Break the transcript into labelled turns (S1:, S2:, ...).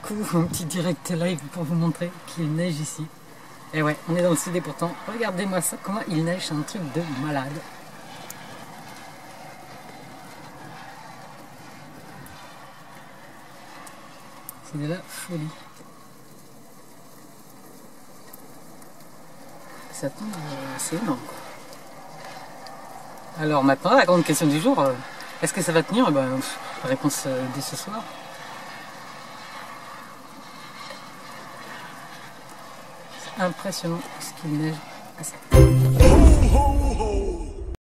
S1: coup un petit direct live pour vous montrer qu'il neige ici. Et ouais, on est dans le sud et pourtant, regardez-moi ça, comment il neige, c'est un truc de malade. C'est de la folie. Ça tombe, c'est énorme. Alors maintenant, la grande question du jour, est-ce que ça va tenir? Ben, réponse dès ce soir. C'est impressionnant ce qu'il neige à cette